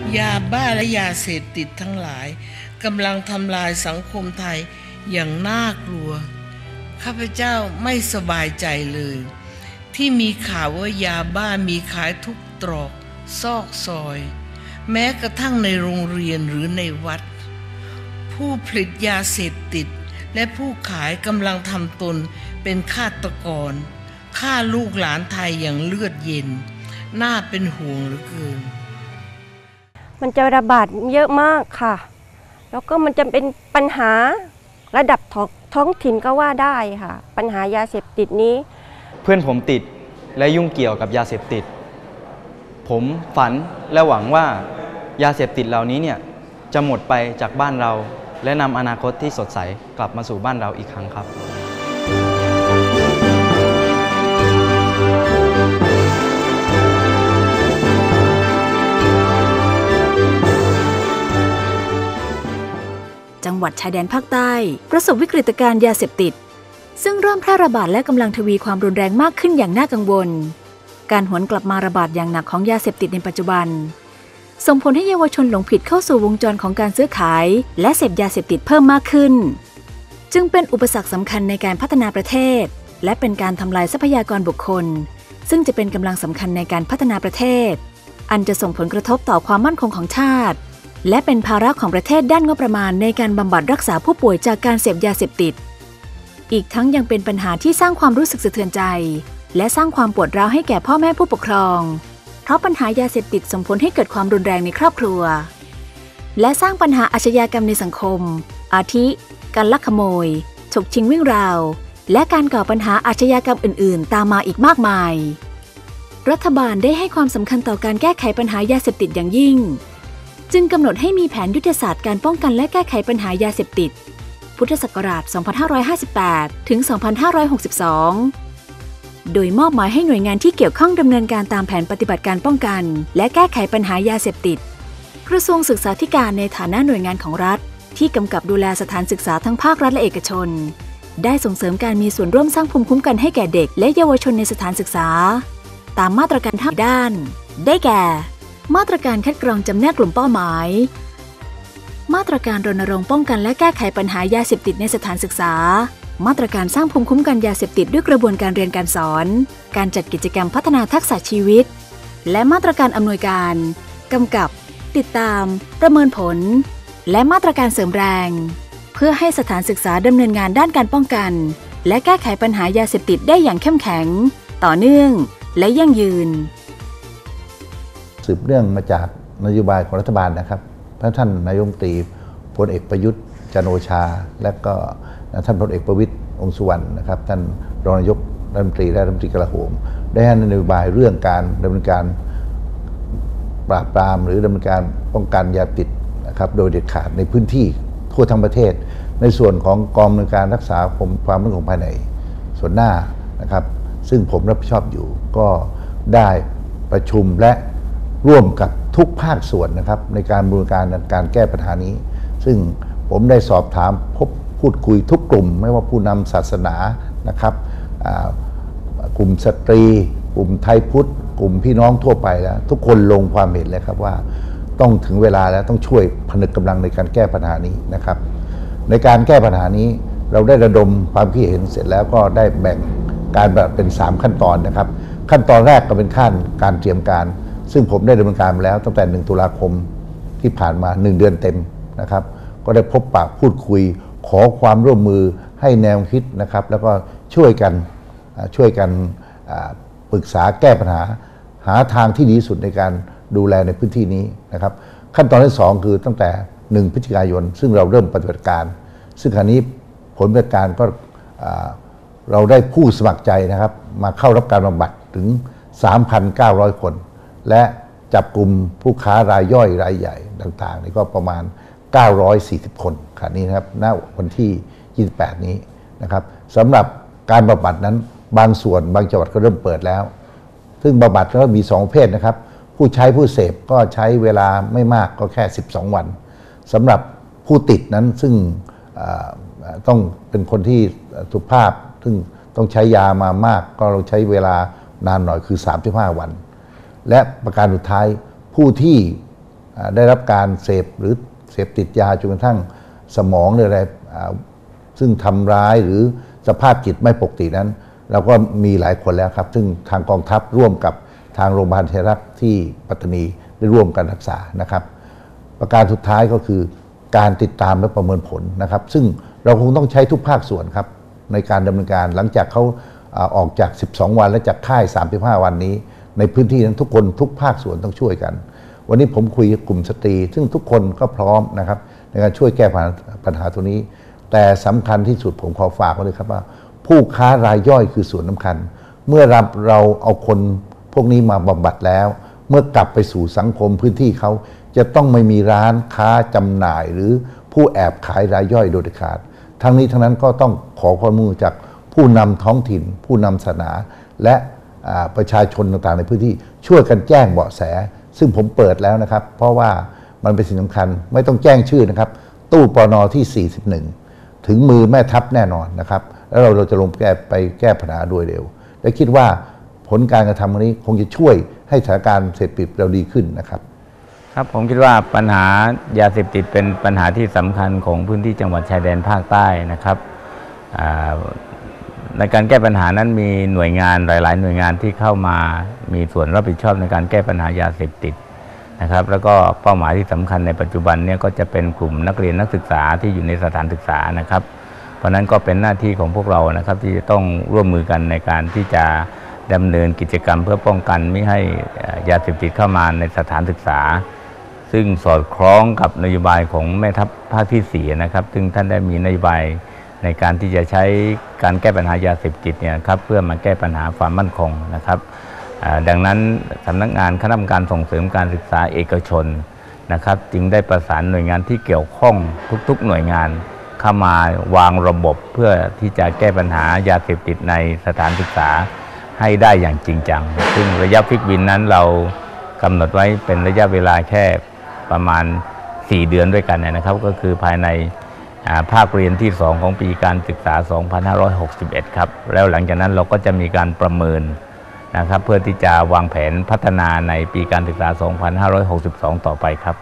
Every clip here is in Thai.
ยาบ้าและยาเสพติดทั้งหลายกำลังทำลายสังคมไทยอย่างน่ากลัวข้าพเจ้าไม่สบายใจเลยที่มีข่าวว่ายาบ้ามีขายทุกตรอกซอกซอยแม้กระทั่งในโรงเรียนหรือในวัดผู้ผลิตยาเสพติดและผู้ขายกำลังทำตนเป็นฆาตกรฆ่าลูกหลานไทยอย่างเลือดเย็นน่าเป็นห่วงเหลือเกินมันจะระบาดเยอะมากค่ะแล้วก็มันจะเป็นปัญหาระดับท้องถิ่นก็ว่าได้ค่ะปัญหายาเสพติดนี้เพื่อนผมติดและยุ่งเกี่ยวกับยาเสพติดผมฝันและหวังว่ายาเสพติดเหล่านี้เนี่ยจะหมดไปจากบ้านเราและนำอนาคตที่สดใสกลับมาสู่บ้านเราอีกครั้งครับจังหวัดชายแดนภาคใต้ประสบวิกฤตการณ์ยาเสพติดซึ่งเริ่มแพร่ระบาดและกำลังทวีความรุนแรงมากขึ้นอย่างน่ากังวลการหวนกลับมาระบาดอย่างหนักของยาเสพติดในปัจจุบันส่งผลให้เยาวชนหลงผิดเข้าสู่วงจรของการซื้อขายและเสพยาเสพติดเพิ่มมากขึ้นจึงเป็นอุปสรรคสำคัญในการพัฒนาประเทศและเป็นการทำลายทรัพยากรบุคคลซึ่งจะเป็นกำลังสำคัญในการพัฒนาประเทศอันจะส่งผลกระทบต่อความมั่นคงของชาติและเป็นภาระของประเทศด้านงบประมาณในการบำบัดรักษาผู้ป่วยจากการเสพยาเสพติดอีกทั้งยังเป็นปัญหาที่สร้างความรู้สึกสะเทือนใจและสร้างความปวดร้าวให้แก่พ่อแม่ผู้ปกครองเพราะปัญหายาเสพติดส่งผลให้เกิดความรุนแรงในครอบครัวและสร้างปัญหาอาชญากรรมในสังคมอาทิการลักขโมยฉกชิงวิ่งราวและการก่อปัญหาอาชญากรรมอื่นๆตามมาอีกมากมายรัฐบาลได้ให้ความสำคัญต่อการแก้ไขปัญหายาเสพติดอย่างยิ่งจึงกำหนดให้มีแผนยุทธศาสตร์การป้องกันและแก้ไขปัญหายาเสพติดพุทธศักราช 2558 ถึง 2562 โดยมอบหมายให้หน่วยงานที่เกี่ยวข้องดำเนินการตามแผนปฏิบัติการป้องกันและแก้ไขปัญหายาเสพติดกระทรวงศึกษาธิการในฐานะหน่วยงานของรัฐที่กำกับดูแลสถานศึกษาทั้งภาครัฐและเอกชนได้ส่งเสริมการมีส่วนร่วมสร้างภูมิคุ้มกันให้แก่เด็กและเยาวชนในสถานศึกษาตามมาตรการ5ด้านได้แก่มาตรการคัดกรองจำแนกกลุ่มเป้าหมายมาตรการรณรงค์ป้องกันและแก้ไขปัญหายาเสพติดในสถานศึกษามาตรการสร้างภูมิคุ้มกันยาเสพติดด้วยกระบวนการเรียนการสอนการจัดกิจกรรมพัฒนาทักษะชีวิตและมาตรการอำนวยการกำกับติดตามประเมินผลและมาตรการเสริมแรงเพื่อให้สถานศึกษาดำเนินงานด้านการป้องกันและแก้ไขปัญหายาเสพติดได้อย่างเข้มแข็งต่อเนื่องและยั่งยืนสืบเนื่องมาจากนโยบายของรัฐบาลนะครับท่านนายกรัฐมนตรีพลเอกประยุทธ์จันทร์โอชาและก็ท่านพลเอกประวิตรวงษ์สุวรรณนะครับท่านรองนายกรัฐมนตรีและรัฐมนตรีกลาโหมได้ให้นโยบายเรื่องการดำเนินการปราบปรามหรือดำเนินการป้องกันยาติดนะครับโดยเด็ดขาดในพื้นที่ทั่วทั้งประเทศในส่วนของกองดำเนินการรักษาความมั่นคงภายในส่วนหน้านะครับซึ่งผมรับผิดชอบอยู่ก็ได้ประชุมและร่วมกับทุกภาคส่วนนะครับในการบริการแก้ปัญหานี้ซึ่งผมได้สอบถามพูดคุยทุกกลุ่มไม่ว่าผู้นำศาสนานะครับกลุ่มสตรีกลุ่มไทยพุทธกลุ่มพี่น้องทั่วไปแล้วทุกคนลงความเห็นเลยครับว่าต้องถึงเวลาแล้วต้องช่วยผนึกกำลังในการแก้ปัญหานี้นะครับในการแก้ปัญหานี้เราได้ระดมความคิดเห็นเสร็จแล้วก็ได้แบ่งการเป็น3ขั้นตอนนะครับขั้นตอนแรกก็เป็นขั้นการเตรียมการซึ่งผมได้ดำเนินการมาแล้วตั้งแต่1 ตุลาคมที่ผ่านมา1 เดือนเต็มนะครับก็ได้พบปะพูดคุยขอความร่วมมือให้แนวคิดนะครับแล้วก็ช่วยกันปรึกษาแก้ปัญหาหาทางที่ดีที่สุดในการดูแลในพื้นที่นี้นะครับขั้นตอนที่2คือตั้งแต่1 พฤศจิกายนซึ่งเราเริ่มปฏิบัติการซึ่งคราวนี้ผลปฏิบัติการก็เราได้ผู้สมัครใจนะครับมาเข้ารับการบำบัดถึง 3,900 คนและจับกลุ่มผู้ค้ารายย่อยรายใหญ่ต่างๆนี่ก็ประมาณ940 คนขณะนี้นะครับณวันที่28นี้นะครับสำหรับการบำบัดนั้นบางส่วนบางจังหวัดก็เริ่มเปิดแล้วซึ่งบำบัดก็มี2 ประเภทนะครับผู้ใช้ผู้เสพก็ใช้เวลาไม่มากก็แค่12 วันสำหรับผู้ติดนั้นซึ่งต้องเป็นคนที่สุขภาพซึ่งต้องใช้ยามามากก็เราใช้เวลานานหน่อยคือ35 วันและประการสุดท้ายผู้ที่ได้รับการเสพหรือเสพติดยาจนกระทั่งสมองหรืออะไรซึ่งทำร้ายหรือสภาพจิตไม่ปกตินั้นเราก็มีหลายคนแล้วครับซึ่งทางกองทัพร่วมกับทางโรงพยาบาลเทรักที่ปัตตานีได้ร่วมกันรักษานะครับประการสุดท้ายก็คือการติดตามและประเมินผลนะครับซึ่งเราคงต้องใช้ทุกภาคส่วนครับในการดำเนินการหลังจากเขาออกจาก12วันและจากค่าย35วันนี้ในพื้นที่นั้นทุกคนทุกภาคส่วนต้องช่วยกันวันนี้ผมคุยกับกลุ่มสตรีซึ่งทุกคนก็พร้อมนะครับในการช่วยแก้ปัญหาตัวนี้แต่สำคัญที่สุดผมขอฝากไว้เลยครับว่าผู้ค้ารายย่อยคือส่วนสำคัญเมื่อเราเอาคนพวกนี้มาบำบัดแล้วเมื่อกลับไปสู่สังคมพื้นที่เขาจะต้องไม่มีร้านค้าจำหน่ายหรือผู้แอบขายรายย่อยโดยเด็ดขาดทั้งนี้ทั้งนั้นก็ต้องขอความร่วมมือจากผู้นำท้องถิ่นผู้นำศาสนาและประชาชนต่างๆในพื้นที่ช่วยกันแจ้งเบาะแสซึ่งผมเปิดแล้วนะครับเพราะว่ามันเป็นสิ่งสำคัญไม่ต้องแจ้งชื่อนะครับตู้ปนที่41ถึงมือแม่ทัพแน่นอนนะครับแล้วเราจะลงไปแก้ปัญหาโดยเร็วและคิดว่าผลการกระทำนี้คงจะช่วยให้สถานการณ์เสพติดเราดีขึ้นนะครับครับผมคิดว่าปัญหายาเสพติดเป็นปัญหาที่สำคัญของพื้นที่จังหวัดชายแดนภาคใต้นะครับในการแก้ปัญหานั้นมีหน่วยงานหลายๆหน่วยงานที่เข้ามามีส่วนรับผิดชอบในการแก้ปัญหายาเสพติดนะครับแล้วก็เป้าหมายที่สำคัญในปัจจุบันนี้ก็จะเป็นกลุ่มนักเรียนนักศึกษาที่อยู่ในสถานศึกษานะครับเพราะนั้นก็เป็นหน้าที่ของพวกเรานะครับที่จะต้องร่วมมือกันในการที่จะดำเนินกิจกรรมเพื่อป้องกันไม่ให้ยาเสพติดเข้ามาในสถานศึกษาซึ่งสอดคล้องกับนโยบายของแม่ทัพภาคที่4นะครับซึ่งท่านได้มีนโยบายในการที่จะใช้การแก้ปัญหายาเสพติดเนี่ยครับเพื่อมาแก้ปัญหาความมั่นคงนะครับดังนั้นสำนักงานคณะกรรมการส่งเสริมการศึกษาเอกชนนะครับจึงได้ประสานหน่วยงานที่เกี่ยวข้องทุกๆหน่วยงานเข้ามาวางระบบเพื่อที่จะแก้ปัญหายาเสพติดในสถานศึกษาให้ได้อย่างจริงจังซึ่งระยะฟิกวินนั้นเรากำหนดไว้เป็นระยะเวลาแค่ประมาณ4 เดือนด้วยกันนะครับก็คือภายในภาคเรียนที่2ของปีการศึกษา2561ครับแล้วหลังจากนั้นเราก็จะมีการประเมินนะครับเพื่อที่จะวางแผนพัฒนาในปีการศึกษา2562ต่อไปครับ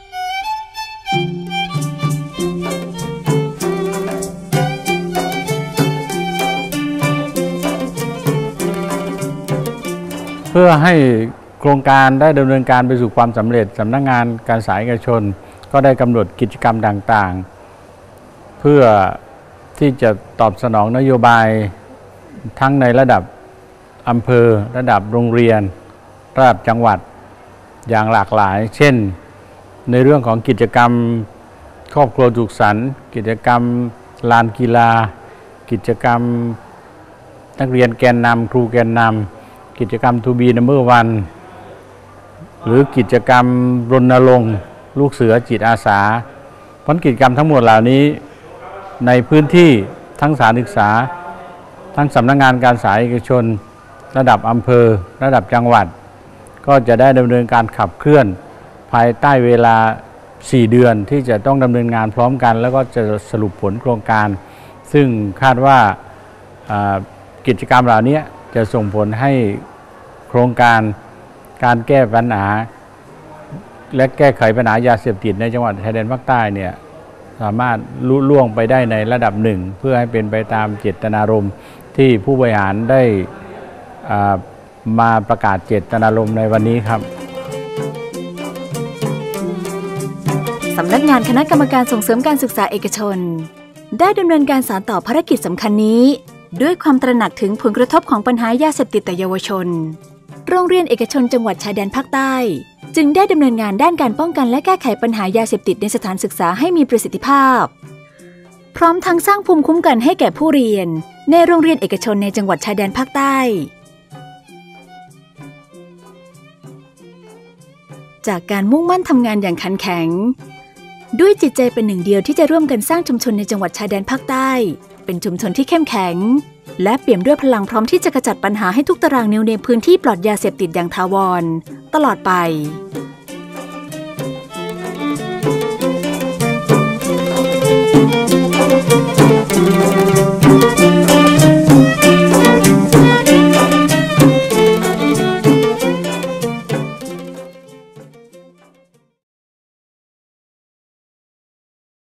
เพื่อให้โครงการได้ดำเนินการไปสู่ความสำเร็จสำนักงานการศึกษาเอกชนก็ได้กำหนดกิจกรรมต่างๆเพื่อที่จะตอบสนองนโยบายทั้งในระดับอำเภอระดับโรงเรียนระดับจังหวัดอย่างหลากหลายเช่นในเรื่องของกิจกรรมครอบครัวสุขสันต์กิจกรรมลานกีฬากิจกรรมนักเรียนแกนนำครูแกนนำกิจกรรม To be number one หรือกิจกรรมรณรงค์ลูกเสือจิตอาสาผลกิจกรรมทั้งหมดเหล่านี้ในพื้นที่ทั้งสถานศึกษาทั้งสำนักงานการศึกษาเอกชนระดับอำเภอระดับจังหวัดก็จะได้ดำเนินการขับเคลื่อนภายใต้เวลา4 เดือนที่จะต้องดำเนินงานพร้อมกันแล้วก็จะสรุปผลโครงการซึ่งคาดว่ากิจกรรมเหล่านี้จะส่งผลให้โครงการการแก้ปัญหาและแก้ไขปัญหายาเสพติดในจังหวัดชายแดนภาคใต้เนี่ยสามารถลุล่วงไปได้ในระดับหนึ่งเพื่อให้เป็นไปตามเจตนารมณ์ที่ผู้บริหารได้มาประกาศเจตนารมณ์ในวันนี้ครับสำนักงานคณะกรรมการส่งเสริมการศึกษาเอกชนได้ดำเนินการสานต่อภารกิจสำคัญนี้ด้วยความตระหนักถึงผลกระทบของปัญหายาเสพติดต่อเยาวชนโรงเรียนเอกชนจังหวัดชายแดนภาคใต้จึงได้ดำเนินงานด้านการป้องกันและแก้ไขปัญหายาเสพติดในสถานศึกษาให้มีประสิทธิภาพพร้อมทั้งสร้างภูมิคุ้มกันให้แก่ผู้เรียนในโรงเรียนเอกชนในจังหวัดชายแดนภาคใต้จากการมุ่งมั่นทำงานอย่างขันแข็งด้วยจิตใจเป็นหนึ่งเดียวที่จะร่วมกันสร้างชุมชนในจังหวัดชายแดนภาคใต้เป็นชุมชนที่เข้มแข็งและเปี่ยมด้วยพลังพร้อมที่จะกระจัดปัญหาให้ทุกตารางนิ้วในพื้นที่ปลอดยาเสพติดอย่างถาวรตลอดไป